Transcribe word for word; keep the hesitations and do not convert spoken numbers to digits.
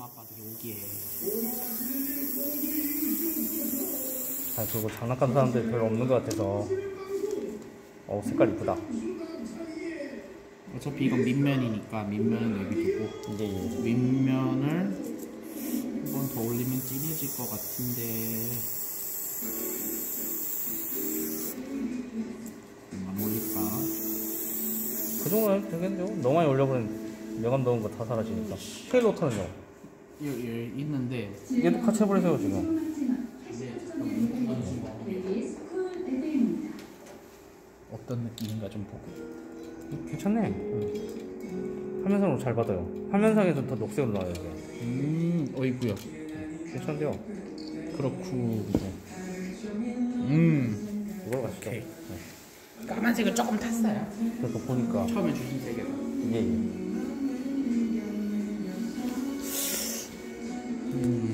아빠들이 오기에. 아, 그리고 장난감 사람들이 별로 없는 것 같아서. 어, 색깔 이쁘다. 어차피 이건 밑면이니까 밑면은 내비두고 이게 윗면을 한 번 더 올리면 진해질 것 같은데 안 올릴까? 그 정도는 해도 되겠는데요? 너무 많이 올려버리면 명암 넣은 거 다 사라지니까. 테일로터는요? 얘, 얘 있는데 얘도 같이 해버리세요 지금. 어떤 느낌인가 좀 보고. 괜찮네. 응. 화면상으로 잘 받아요. 화면상에서 더 녹색으로 나와요. 이게. 음, 어이구야. 괜찮대요. 그렇고 이제 음, 이걸로 가시죠. 오케이. 네. 까만색을 조금 탔어요. 그래서 보니까 처음에 주신 색에서. 이게 음.